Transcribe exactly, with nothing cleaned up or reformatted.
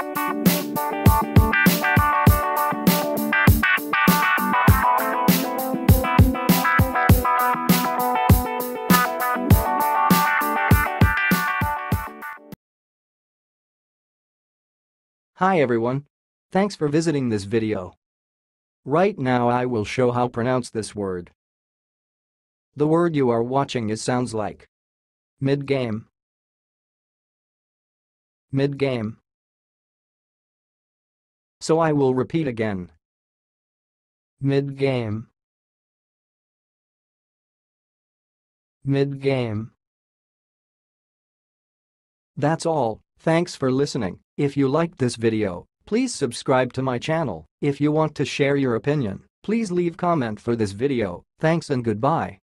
Hi everyone. Thanks for visiting this video. Right now I will show how to pronounce this word. The word you are watching is sounds like midgame, midgame. So I will repeat again. Midgame, midgame. That's all. Thanks for listening. If you liked this video, please subscribe to my channel. If you want to share your opinion, please leave comment for this video. Thanks and goodbye.